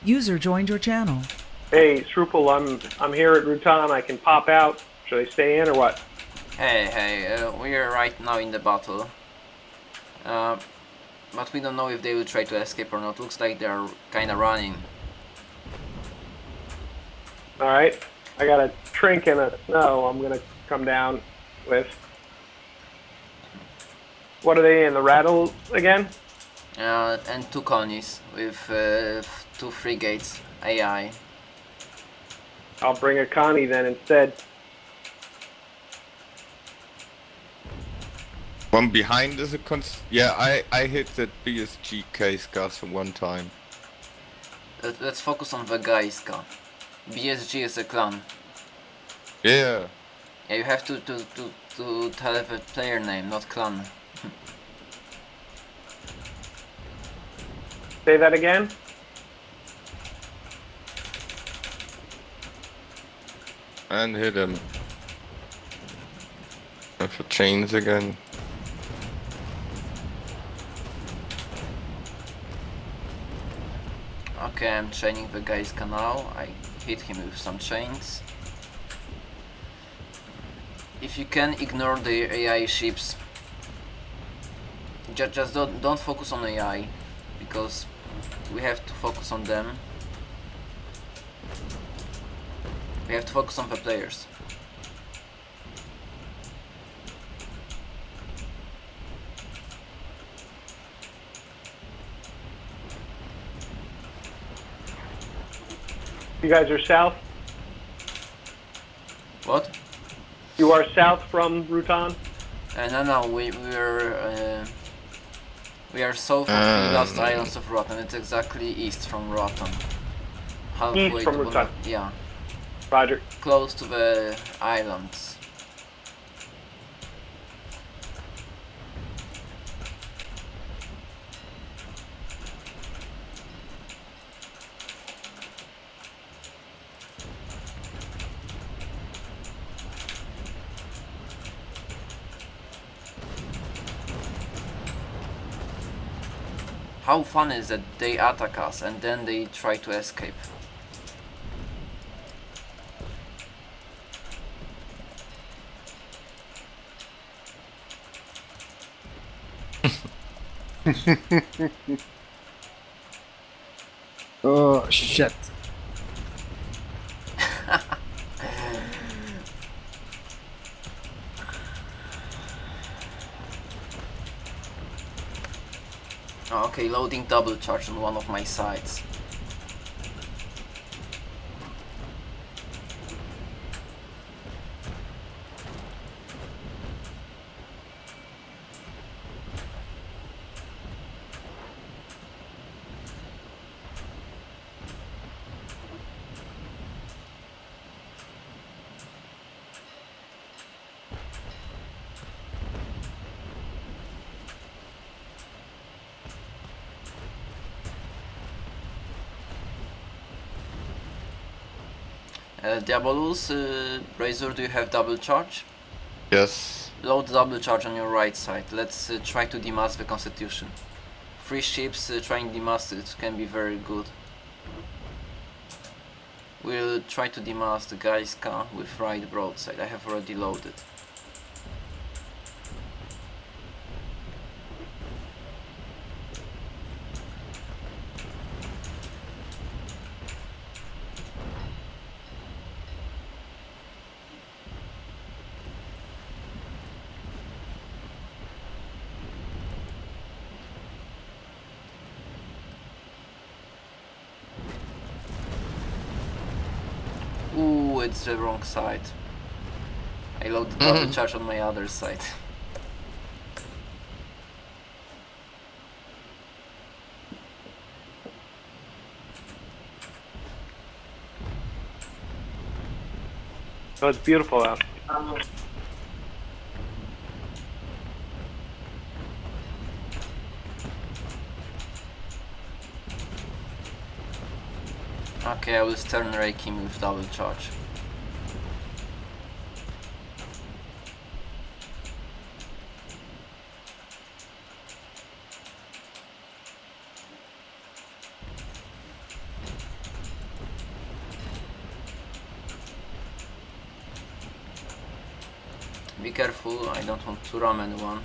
User joined your channel. Hey, Shrupal, I'm here at Rutan. I can pop out. Should I stay in or what? Hey, we are right now in the battle. But we don't know if they will try to escape or not. Looks like they are kinda running. Alright. I got a trink and a snow I'm gonna come down with. What are they in? The rattle again? And 2 colonies with 2 frigates AI. I'll bring a Connie then instead. One behind is a yeah, I hit that BSG case gas one time. Let's focus on Vegaiska. BSG is a clan. Yeah. Yeah, you have to tell the player name, not clan. Say that again? And hit him. And for chains again. Okay, I'm chaining the guy's canal. I hit him with some chains. If you can, ignore the AI ships. Just don't focus on AI, because we have to focus on them. We have to focus on the players. You guys are south? What? You are south from Rutan? No, we are south of the last islands of Rotten. It's exactly east from Rotten. Halfway East from to Rutan? Yeah. Roger. Close to the islands. How fun is that they attack us and then they try to escape? Oh shit. Okay, loading double charge on one of my sides. Diabolus, Razor, do you have double charge? Yes. Load double charge on your right side. Let's try to demast the Constitution. 3 ships trying to demast it can be very good. We'll try to demast the Gaiska with right broadside. I have already loaded. Ooh, it's the wrong side. I loaded double charge on my other side. Oh, it's beautiful out. Okay, I will stern rake him with double charge. careful, I don't want to ram anyone.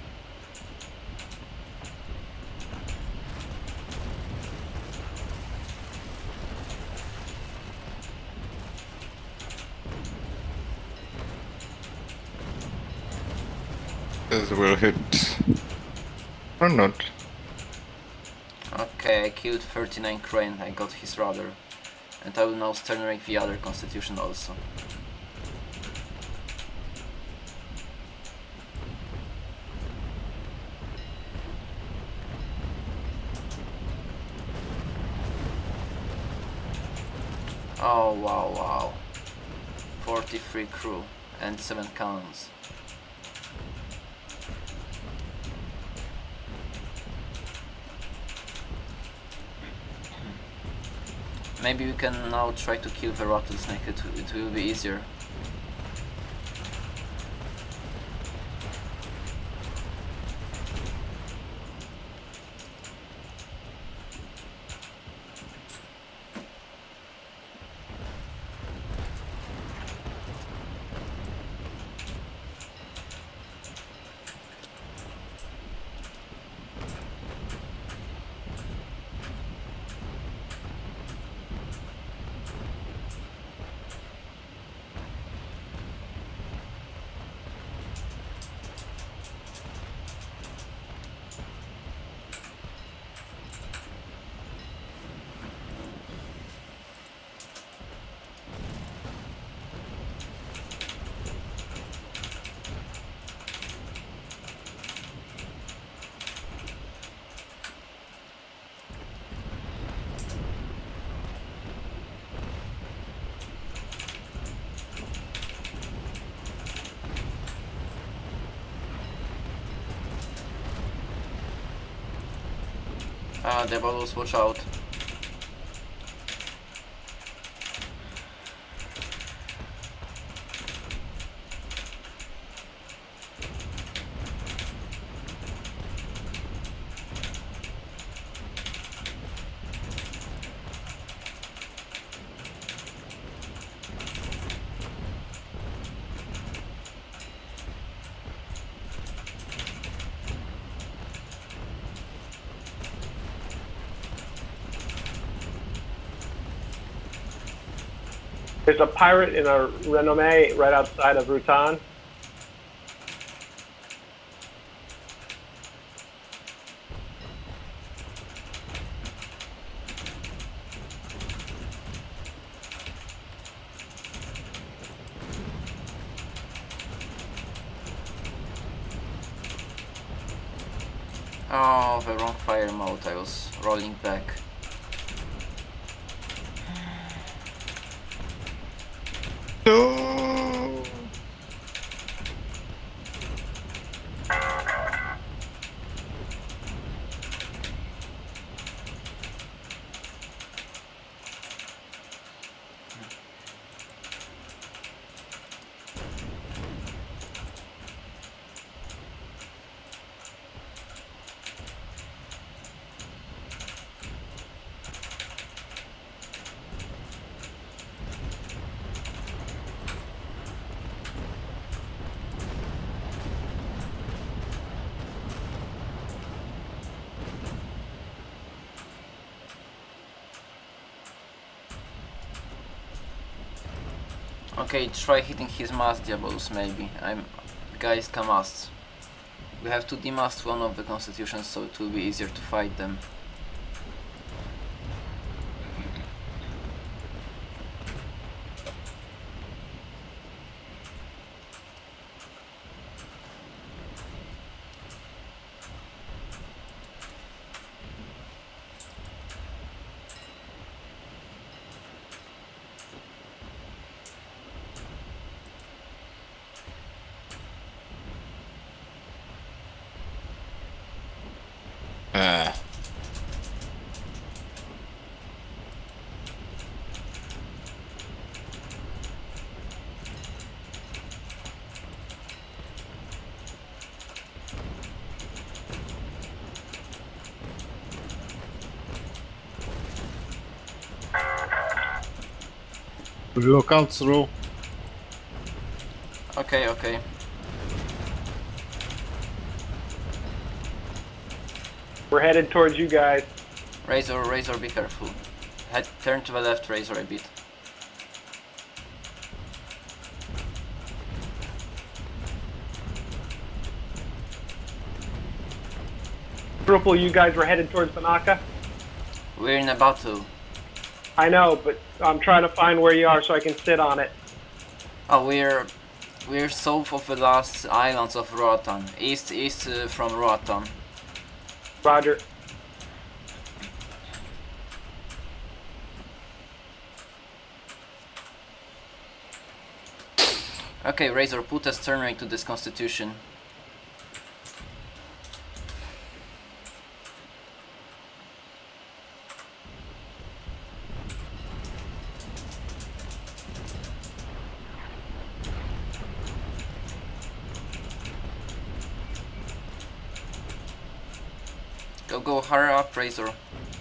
This will hit. Or not. Okay, I killed 39 Crane, I got his rudder. And I will now sternrake the other Constitution also. Oh wow, wow. 43 crew and 7 cannons. Maybe we can now try to kill the rattlesnake, it will be easier. Ah, the bubbles, watch out. There's a pirate in a Renommee right outside of Rutan. Oh, the wrong fire mode, I was rolling back. No. Okay, try hitting his mast, Diabolus, maybe. Guys, masts. We have to demast one of the constitutions, so it will be easier to fight them. Look out through. Okay, okay. We're headed towards you guys. Razor, be careful. Turn to the left, Razor, a bit. Triple, you guys were headed towards Tanaka? We're in a battle. I know, but I'm trying to find where you are so I can sit on it. Oh, we're south of the last islands of Roatan. East from Roatan. Roger. Okay, Razor, put a stern ray to this Constitution. Go, hurry up, Razor.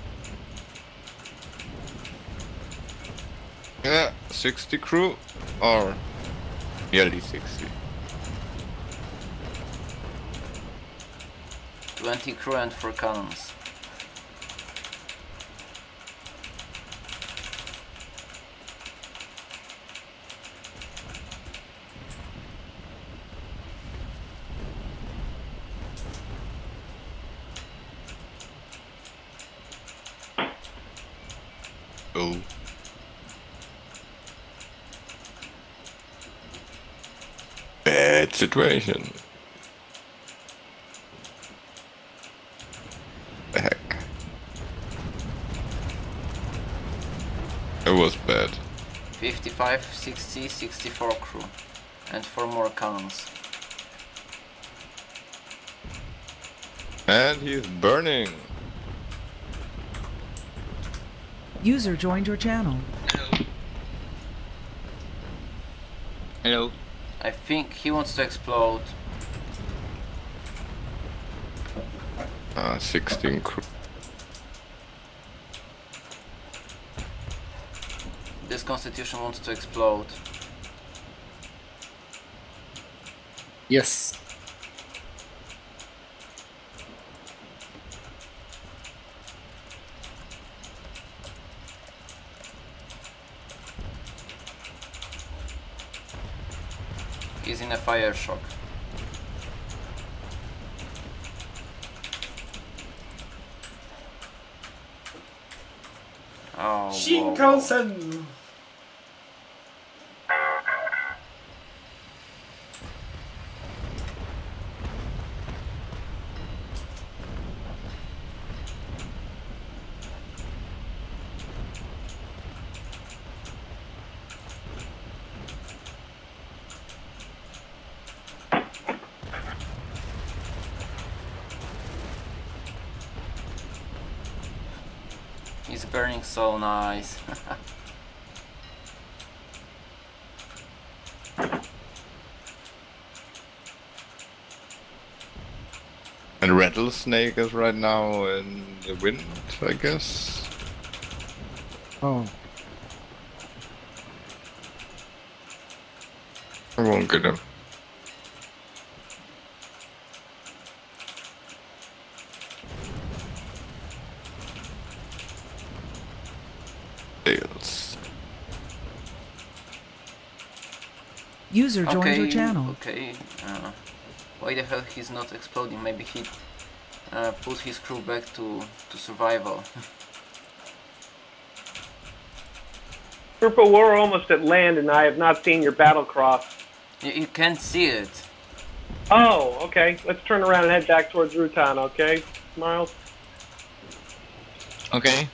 Yeah, 60 crew, or nearly 60. 20 crew and 4 cannons. Oh. Bad situation. The heck. It was bad. 55, 60, 64 crew. And 4 more cannons. And he's burning. User joined your channel. Hello. I think he wants to explode. 16 crew. This Constitution wants to explode. Yes. He's in a fire shock. Oh, Shinkansen! He's burning so nice. And Rattlesnake is right now in the wind, I guess. Oh. I won't get him. Fails. User joined your channel. Okay. Why the hell he's not exploding? Maybe he put his crew back to survival. Purple, we're almost at land and I have not seen your battle cross. You can't see it. Oh, okay. Let's turn around and head back towards Rutan, okay, Miles? Okay.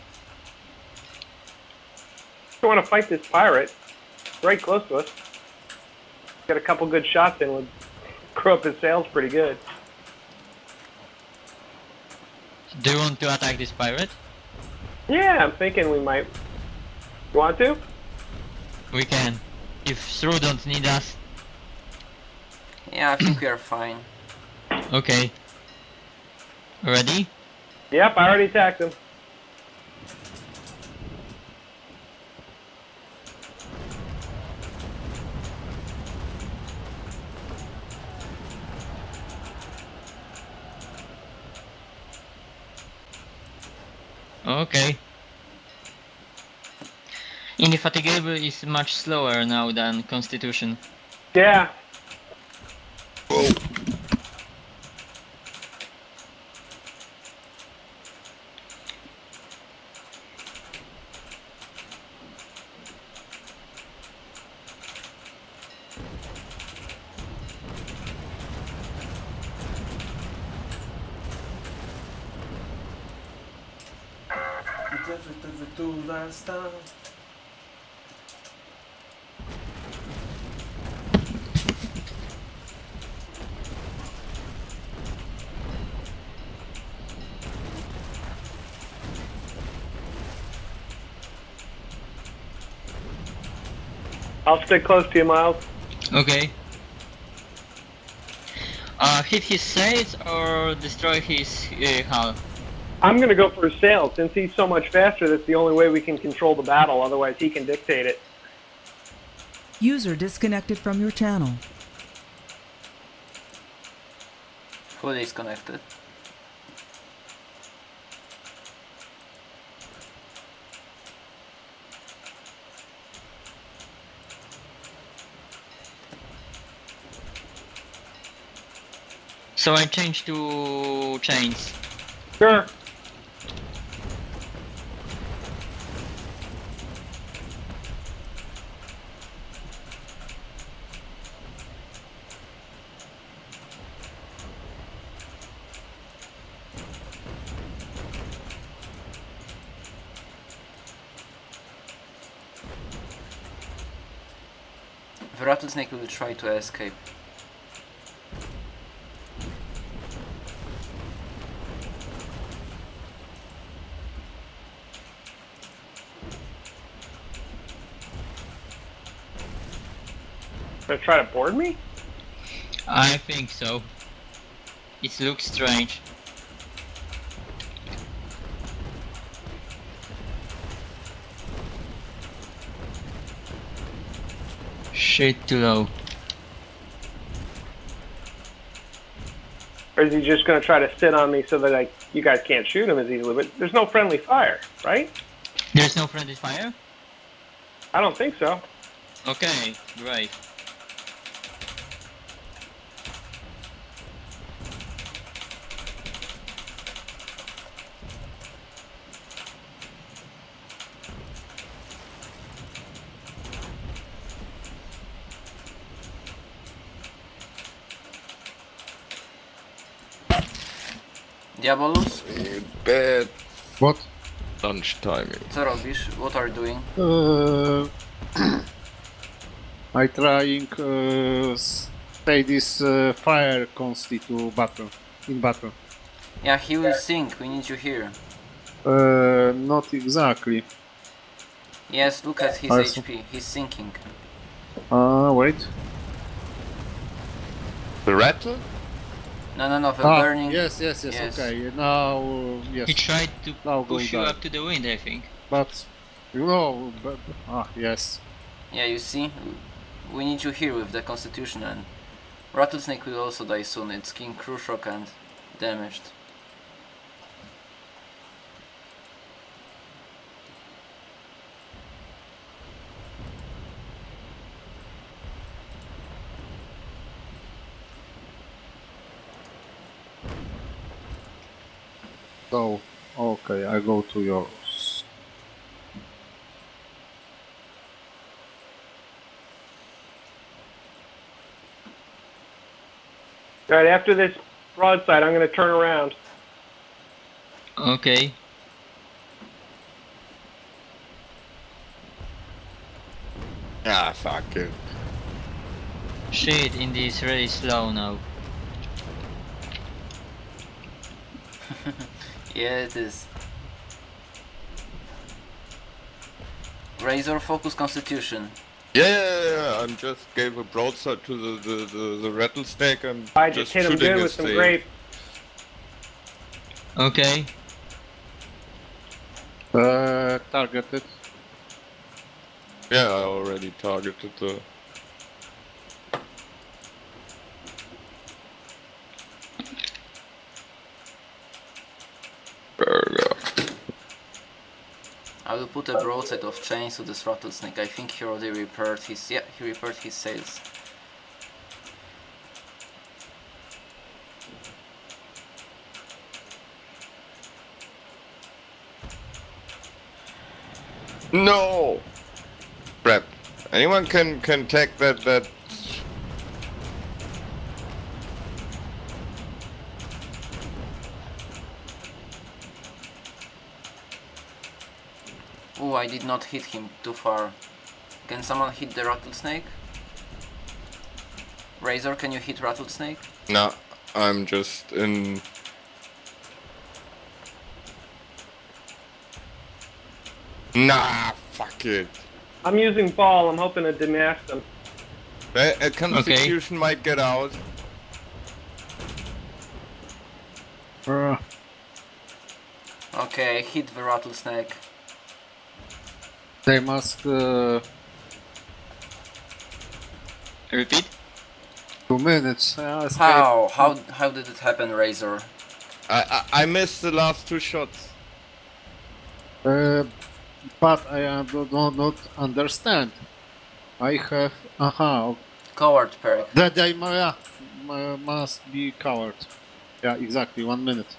I want to fight this pirate. Right close to us. Got a couple good shots in, would crew up his sails pretty good. Do you want to attack this pirate? Yeah, I'm thinking we might. You want to? We can. If Shrew don't need us. Yeah, I think we are fine. Okay. Ready? Yep, I already attacked him. Okay. Indefatigable is much slower now than Constitution. Yeah. Whoa. I'll stick close to you, Miles. Okay. Hit his sails or destroy his hull? I'm gonna go for his sail. Since he's so much faster, that's the only way we can control the battle. Otherwise, he can dictate it. User disconnected from your channel. Who disconnected? So I changed to chains. Sure. The rattlesnake will try to escape. Gonna try to board me? I think so. It looks strange. Shit, too low. Or is he just gonna try to sit on me so that you guys can't shoot him as easily? But there's no friendly fire, right? There's no friendly fire? I don't think so. Okay, great. Diabolus? Bad What? lunch timing. Co robisz? What are you doing? I trying stay this fire consti to battle in battle. Yeah, he will sink, we need you here. Not exactly. Yes, look at his Also- HP, he's sinking. Wait. The rattle? No, the burning... Yes. Yes. Okay. Now, yes. He tried to Now go push you down. up to the wind, I think. But you know, yes. Yeah, you see? We need you here with the Constitution, and Rattlesnake will also die soon. It's King Khrushchev and damaged. So, okay, I go to yours. Alright, after this broadside, I'm gonna turn around. Okay. Ah, fuck it. Shit, Indy is really slow now. Yeah, it is. Razor focus Constitution. Yeah, I just gave a broadside to the rattlesnake. I'm I just hit him shooting good with his some sail. grape. Okay. Targeted. Yeah, I already targeted the... There we go. I will put a broadside of chains to this rattlesnake. I think he already repaired his... yeah, he repaired his sails. No! Crap. Anyone can take that... Oh, I did not hit him too far. Can someone hit the rattlesnake? Razor, can you hit rattlesnake? No, I'm just in... Nah, fuck it. I'm using ball. I'm hoping to demast them. A constitution might get out. Okay, I hit the rattlesnake. They must Repeat? 2 minutes. Escape. How did it happen, Razor? I missed the last 2 shots. But I do not understand. I have Coward perk. that I must be coward. Yeah, exactly. 1 minute.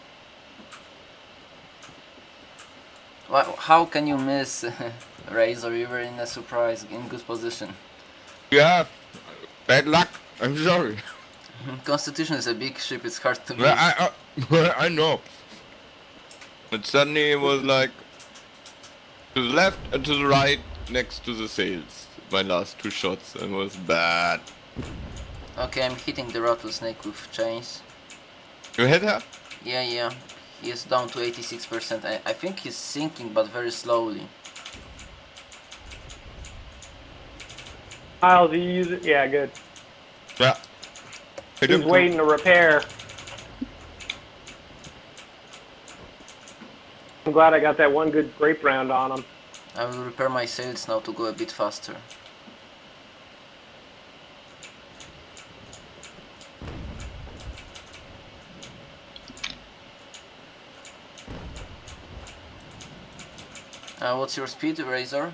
How can you miss Razor? You were in a surprise, in good position. Yeah, bad luck. I'm sorry. Constitution is a big ship, it's hard to miss. Well, I know. But suddenly it was like to the left and to the right next to the sails. My last 2 shots and it was bad. Okay, I'm hitting the rattlesnake with chains. You hit her? Yeah. He is down to 86%. I think he's sinking, but very slowly. Miles, you use it? Yeah, good. Yeah. Hit He's him. waiting to repair. I'm glad I got that one good grape round on him. I will repair my sails now to go a bit faster. What's your speed, Razor?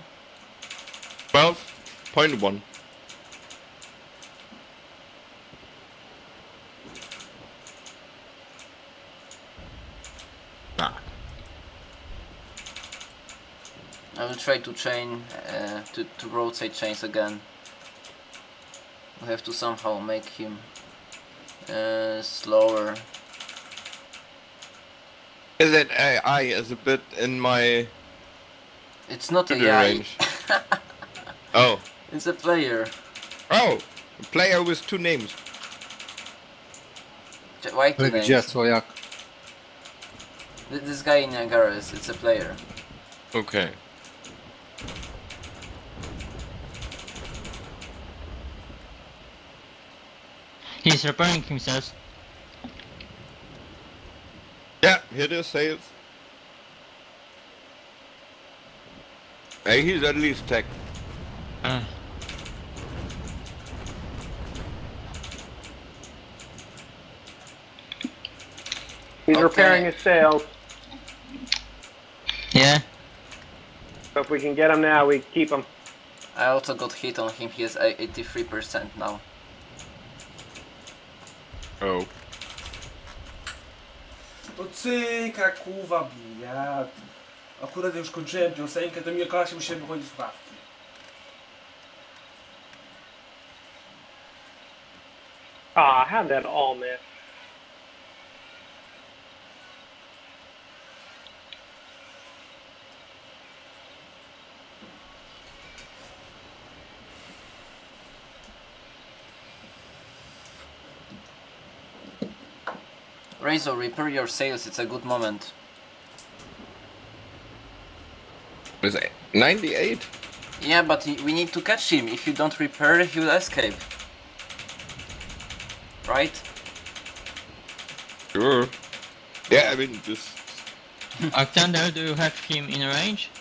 12.1. I will try to chain to roadside chains again. We have to somehow make him slower. Is it AI is a bit in my It's not a shooting guy. range? Oh. It's a player. Oh! A player with 2 names. Why two Gdzie, names? co, jak? This guy in Niagara it's a player. Okay. He's repairing himself. Yeah, hit his sails. Hey, he's at least tech. He's Okay. repairing his sails. Yeah. So if we can get him now, we keep him. I also got hit on him, he has 83% now. Oh. No cyka, kuwa, ja... Akurat już kończyłem piosenkę, to mi okazało się, musiałem wychodzić z słuchawki. Ah, how'd that all miss? Razor, repair your sails, it's a good moment. Is it 98? Yeah, but we need to catch him. If you don't repair, he will escape. Right? Sure. Yeah, I mean, just... Octander, do you have him in range?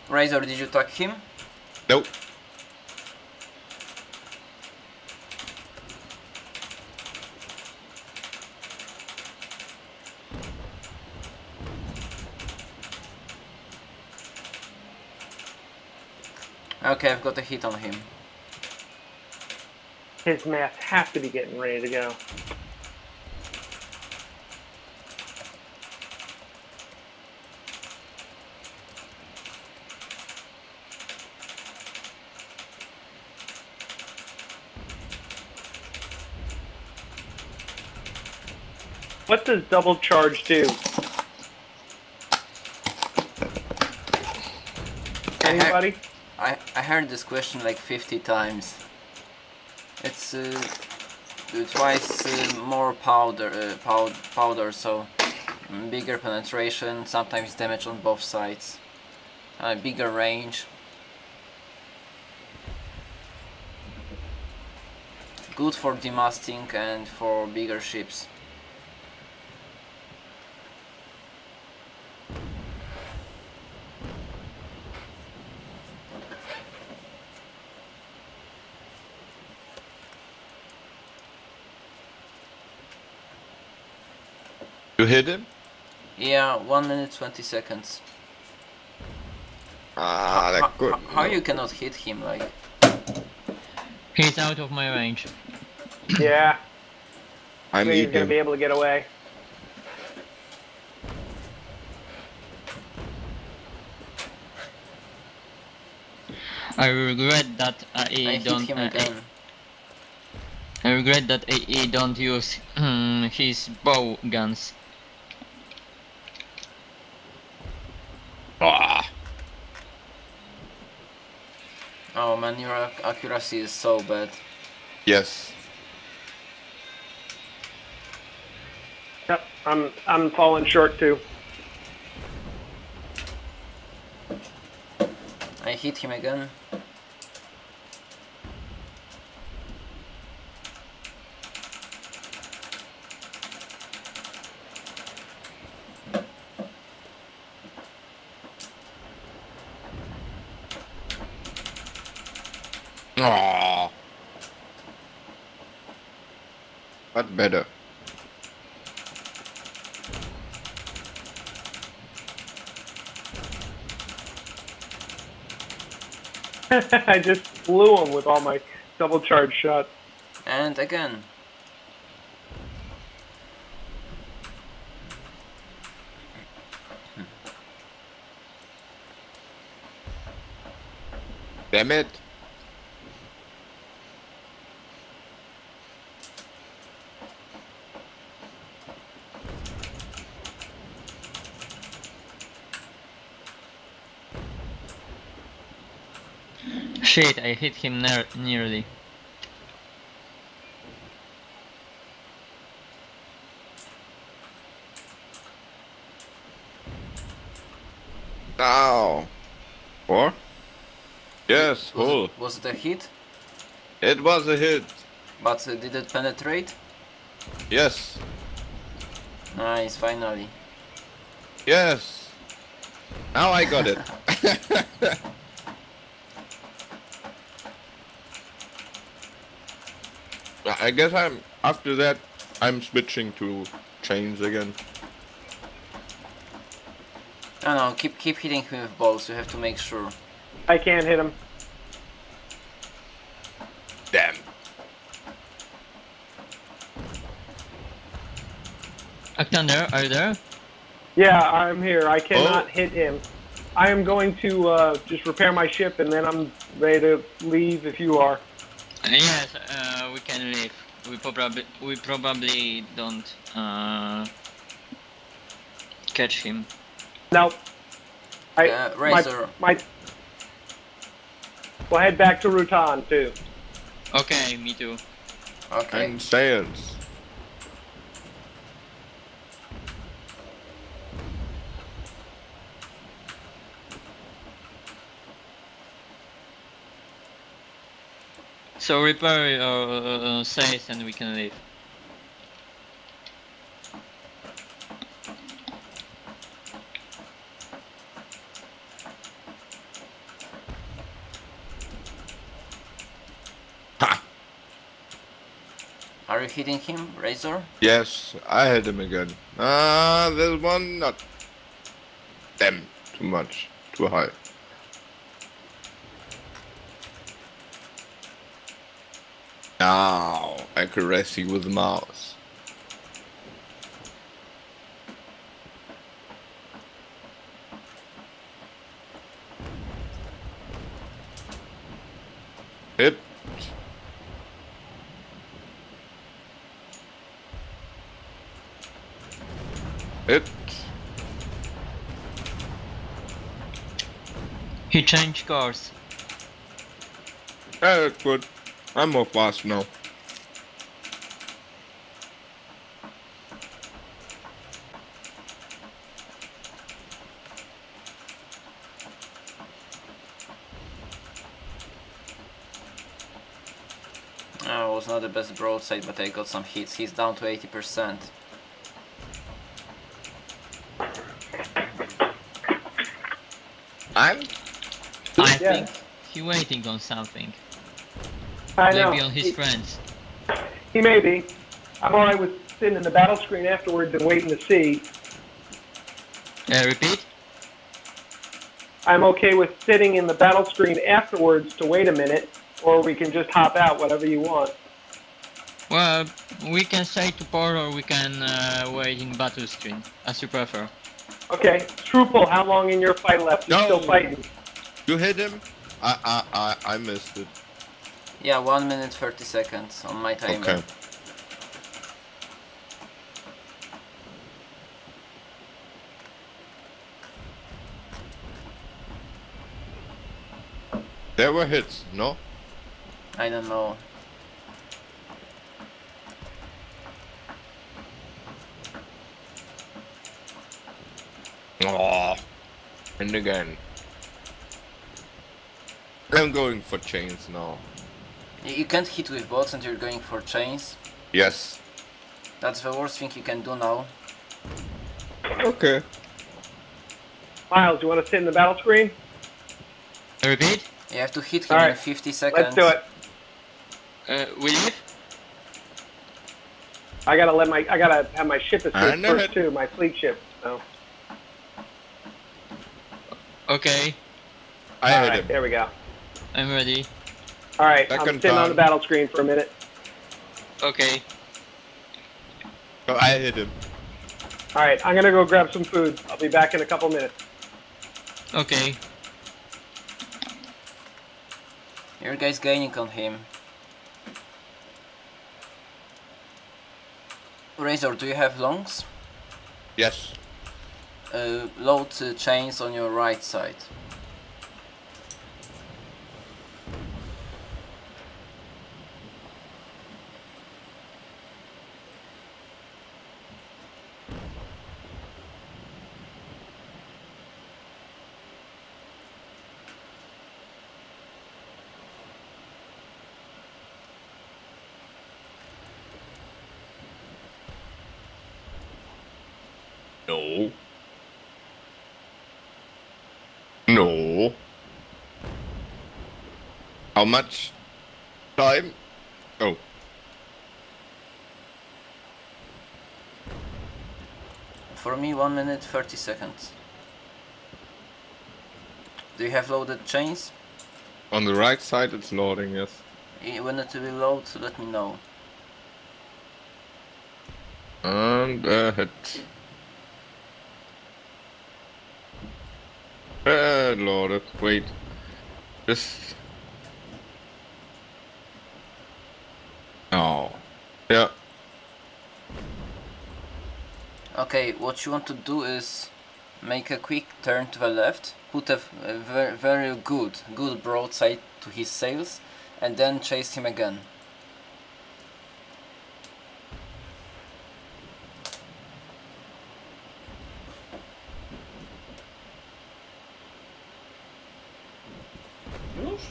Razor, did you tag him? Nope. Okay, I've got a hit on him. His mask has to be getting ready to go. What does double charge do? Anybody? I heard this question like 50 times. It's twice more powder, so bigger penetration, sometimes damage on both sides, bigger range. Good for demasting and for bigger ships. You hit him? Yeah, 1 minute 20 seconds. Ah, that good. How you cannot hit him, like? He's out of my range. Yeah. I He's need gonna be him. able to get away. I regret that I AE hit don't. him again. I regret that AE don't use his bow guns. Ah. Oh man, your accuracy is so bad. Yes. Yep, I'm falling short too. I hit him again. Ah. But better. I just flew him with all my double charge shots. And again. Damn it. Shit, I hit him nearly. Ow. Or? Yes, full. Was it a hit? It was a hit. But did it penetrate? Yes. Nice, finally. Yes. Now I got it. I guess after that I'm switching to chains again. No, keep hitting him with balls, you have to make sure. I can't hit him. Damn. Thunder, are you there? Yeah, I'm here. I cannot Oh. hit him. I am going to just repair my ship, and then I'm ready to leave if you are. Yes, we can leave. We probably don't catch him. Nope. Razor. We'll head back to Rutan, too. Okay, me too. Okay. And sails. So repair your sails and we can leave. Are you hitting him, Razor? Yes, I hit him again. This one not. Damn, too much, too high. Now, accuracy with the mouse. Hit. Hit. He changed cars. Yeah, that's good. I'm more fast now. It was not the best broadside, but I got some hits. He's down to 80%. I'm. I Yeah. think he waiting on something. I know. Maybe on his friends. He may be. I'm alright with sitting in the battle screen afterwards and waiting to see. Repeat? I'm okay with sitting in the battle screen afterwards to wait a minute, or we can just hop out, whatever you want. Well, we can stay to port or we can wait in battle screen, as you prefer. Okay, Truffle, how long in your fight left? You No. still fighting? You hit him? I missed it. Yeah, 1 minute 30 seconds on my timer. Okay. There were hits, no? I don't know. Oh, and again. I'm going for chains now. You can't hit with bots and you're going for chains. Yes. That's the worst thing you can do now. Okay. Miles, you want to sit in the battle screen? Repeat? You have to hit him Alright, in 50 seconds. Let's do it. We leave? I gotta have my ship escape I know first it. too, my fleet ship. So. Okay, I All hit right, him. there we go. I'm ready. All right, I'm Second sitting on time. the battle screen for a minute. Okay. Oh, I hit him. All right, I'm gonna go grab some food. I'll be back in a couple minutes. Okay. Your guy's gaining on him. Razor, do you have longs? Yes. Load chains on your right side. No. No. How much time? Oh. For me, 1 minute 30 seconds. Do you have loaded chains? On the right side it's loading, yes. When it will load, let me know. And hit. Loaded. Wait. Just. Oh. Yeah. Okay, what you want to do is make a quick turn to the left, put a very good broadside to his sails, and then chase him again. Już?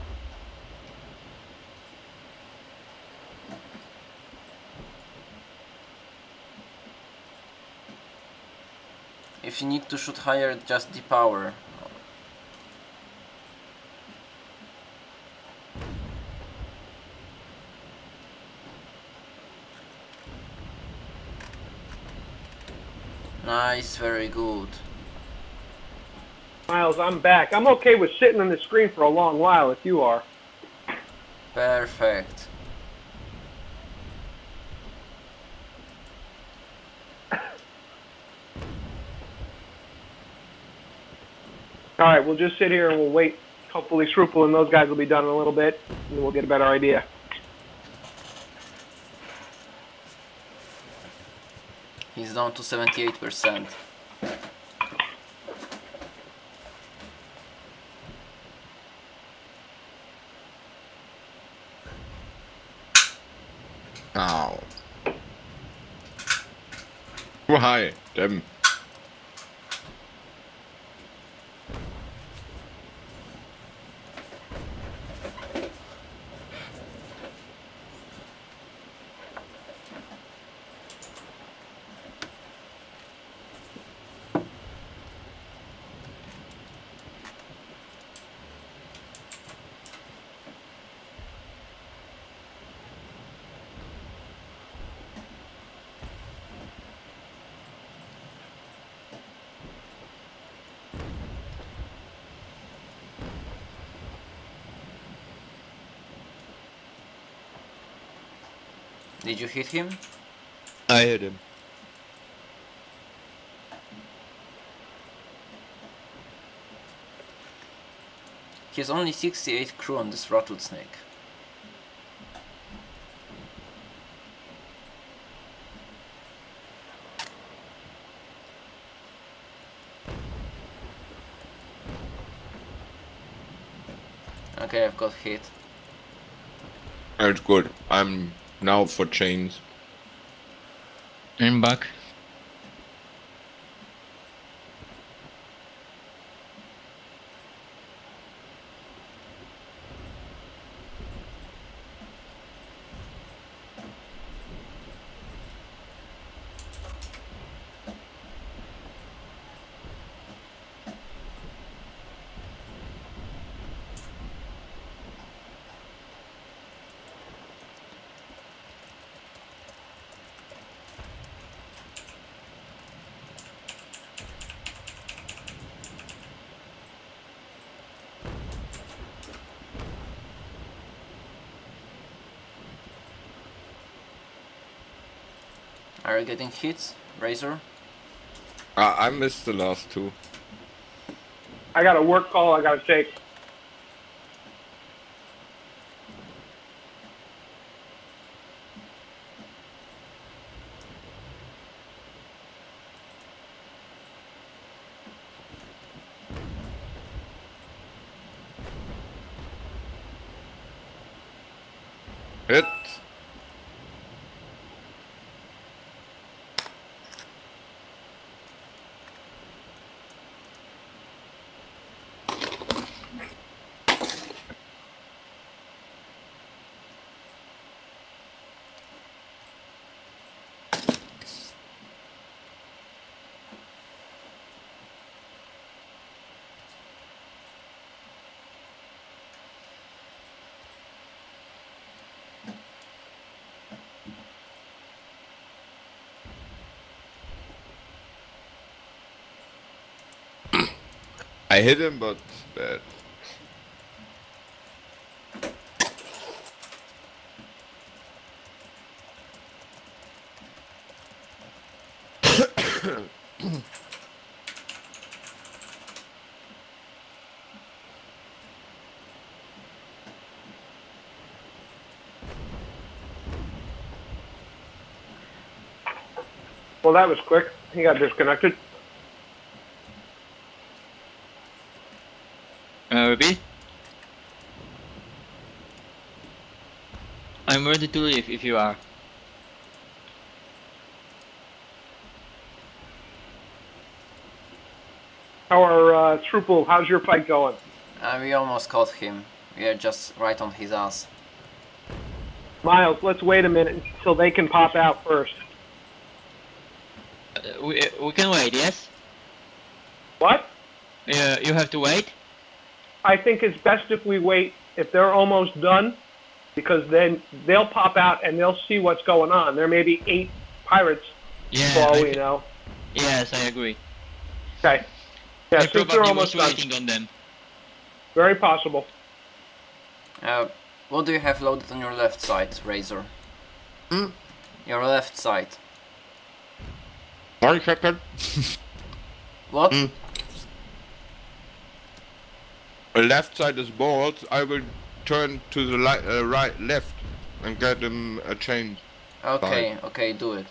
If you need to shoot higher, just depower. Nice, very good. Miles, I'm back. I'm okay with sitting on the screen for a long while if you are. Perfect. Alright, we'll just sit here and we'll wait. Hopefully Shroople and those guys will be done in a little bit, and we'll get a better idea. He's down to 78%. Ow. Too high. Damn. Did you hit him? I hit him. He has only 68 crew on this rattlesnake. Okay, I've got hit. That's good. I'm now for chains. I'm back. Are you getting hits, Razor? I missed the last two. I got a work call I gotta take. Hit. I hit him, but bad. Well, that was quick. He got disconnected. Repeat? I'm ready to leave if you are. How are Shroople? How's your fight going? We almost caught him. We are just right on his ass. Miles, let's wait a minute until they can pop out first. We can wait, yes? What? You have to wait? I think it's best if we wait if they're almost done, because then they'll pop out and they'll see what's going on. There may be 8 pirates, Yeah. for all we know. Yes, I agree. Okay. Yeah, I since they're probably almost was done. waiting on them. Very possible. What do you have loaded on your left side, Razor? Hmm? Your left side. 1 second. What? Hmm. The left side is balls. I will turn to the left and get him a change. Okay, okay, do it.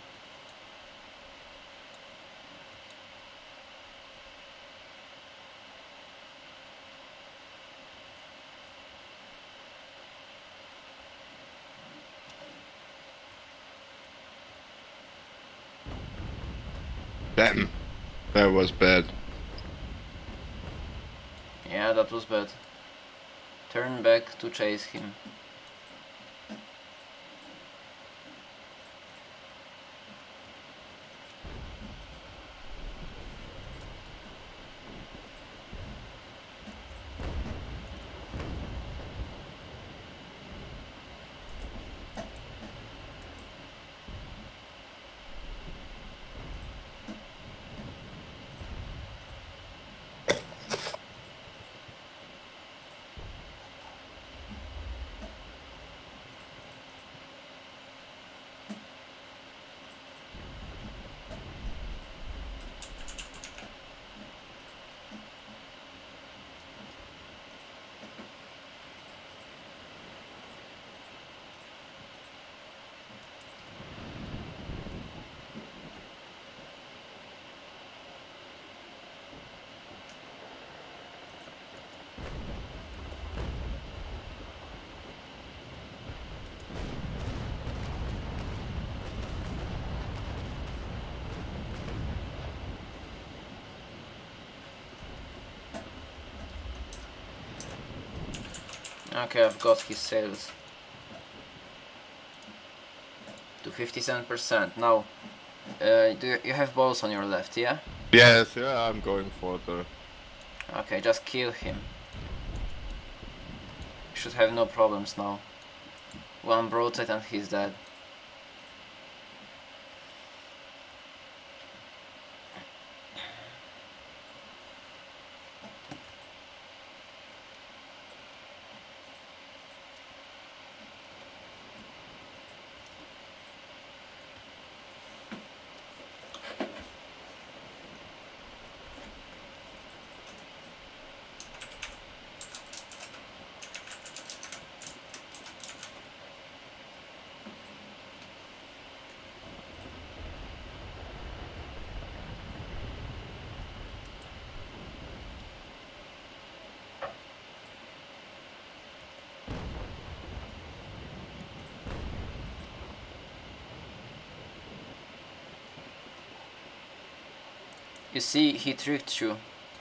Damn. That was bad. Yeah, that was bad. Turn back to chase him. Okay, I've got his sales to 57%. Now, do you have balls on your left, yeah? Yes, yeah, I'm going for the... Okay, just kill him. Should have no problems now. One broadside and he's dead. You see, he tricked you.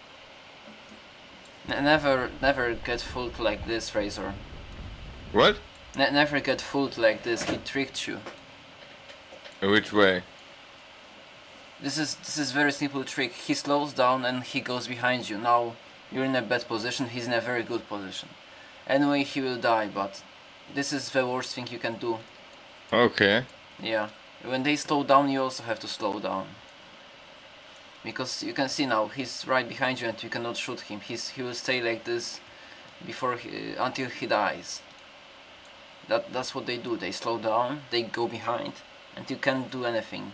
Never get fooled like this, Razor. What? Never get fooled like this. He tricked you. In which way? This is very simple trick. He slows down and he goes behind you. Now you're in a bad position. He's in a very good position. Anyway, he will die. But this is the worst thing you can do. Okay. Yeah. When they slow down, you also have to slow down. Because you can see now he's right behind you and you cannot shoot him. He will stay like this before until he dies. That's what they do. They slow down, they go behind, and you can't do anything.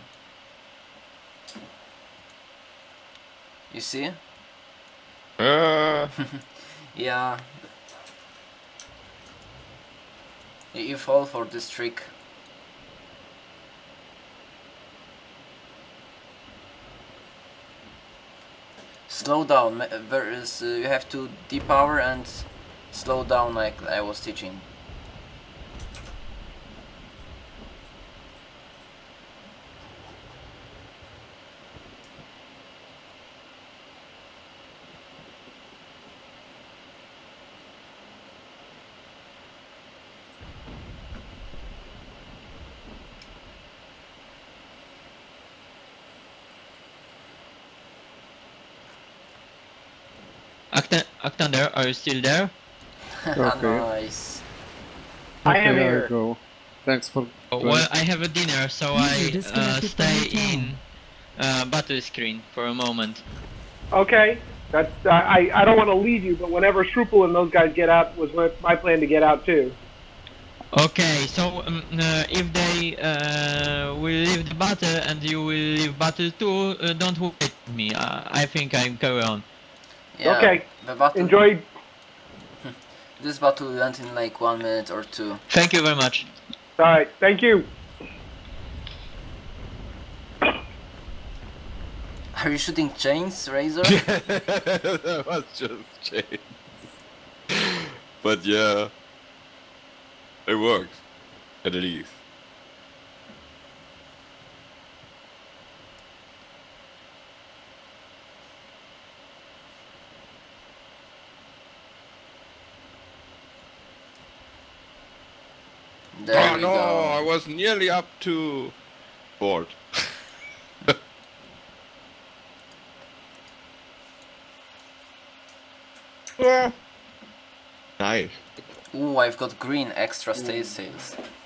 You see? Yeah. You fall for this trick. Slow down. You have to depower and slow down like I was teaching. Actander, are you still there? Okay. Nice. I am Okay, here. I go. Thanks for... Oh, well, I have a dinner, so I User disconnected from stay your channel. in battle screen for a moment. Okay. That's I don't want to leave you, but whenever Shruple and those guys get out, was my plan to get out too. Okay, so if they will leave the battle and you will leave battle too, don't wait for me. I think I carry on. Yeah, Okay. the battle, Enjoy. this battle will end in like 1 minute or 2. Thank you very much. All right. Thank you. Are you shooting chains, Razor? That was just chains. But yeah, it works, at least. There Oh we no, go. I was nearly up to board. Nice. Ooh, I've got green extra stay sails.